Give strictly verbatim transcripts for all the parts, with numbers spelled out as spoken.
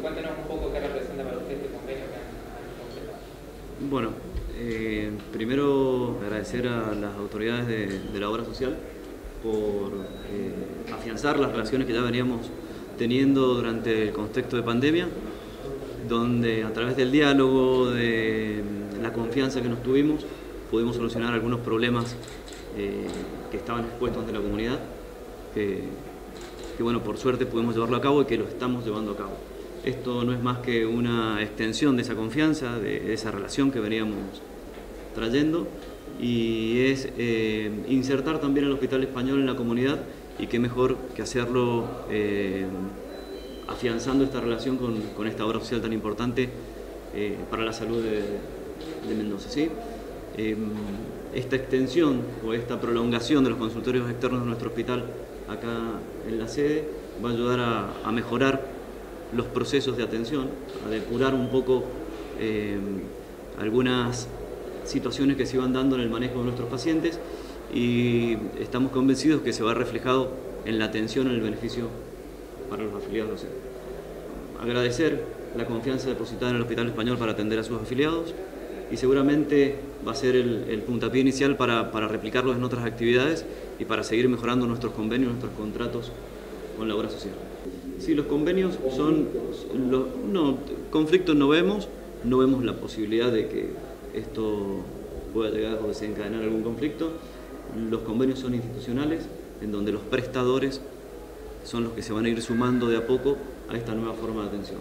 cuéntenos un poco qué representa para usted este convenio que han, han completado. Bueno, eh, primero agradecer a las autoridades de, de la obra social por eh, afianzar las relaciones que ya veníamos teniendo durante el contexto de pandemia, donde a través del diálogo, de la confianza que nos tuvimos, pudimos solucionar algunos problemas eh, que estaban expuestos ante la comunidad, que, que bueno, por suerte pudimos llevarlo a cabo y que lo estamos llevando a cabo. Esto no es más que una extensión de esa confianza, de esa relación que veníamos trayendo, y es eh, insertar también el Hospital Español en la comunidad, y qué mejor que hacerlo eh, afianzando esta relación con, con esta obra social tan importante eh, para la salud de, de Mendoza, ¿sí? Eh, esta extensión o esta prolongación de los consultorios externos de nuestro hospital acá en la sede va a ayudar a, a mejorar los procesos de atención, a depurar un poco eh, algunas situaciones que se iban dando en el manejo de nuestros pacientes, y estamos convencidos que se va reflejado en la atención, en el beneficio para los afiliados. Agradecer la confianza depositada en el Hospital Español para atender a sus afiliados, y seguramente va a ser el, el puntapié inicial para, para replicarlos en otras actividades y para seguir mejorando nuestros convenios, nuestros contratos con la obra social. Sí, los convenios son, los, no, conflictos no vemos, no vemos la posibilidad de que esto pueda llegar o desencadenar algún conflicto. Los convenios son institucionales, en donde los prestadores son los que se van a ir sumando de a poco a esta nueva forma de atención.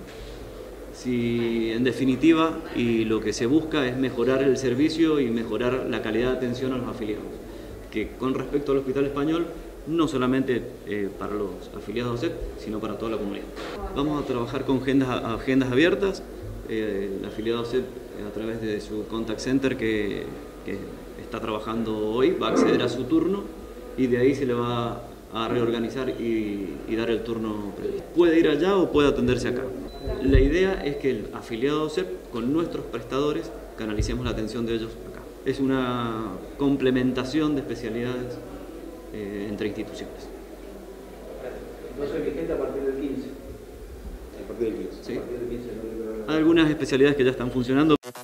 Si en definitiva, y lo que se busca es mejorar el servicio y mejorar la calidad de atención a los afiliados, que con respecto al Hospital Español, no solamente eh, para los afiliados de O S E P, sino para toda la comunidad. Vamos a trabajar con agendas, agendas abiertas, eh, el afiliado de O S E P a través de su contact center que, que está trabajando hoy va a acceder a su turno, y de ahí se le va a reorganizar y, y dar el turno previsto. Puede ir allá o puede atenderse acá. La idea es que el afiliado de O S E P con nuestros prestadores canalicemos la atención de ellos acá. Es una complementación de especialidades eh, entre instituciones. Entonces, vigente a partir del quince. A partir del quince. ¿Sí? A partir del quince, no. Hay algunas especialidades que ya están funcionando.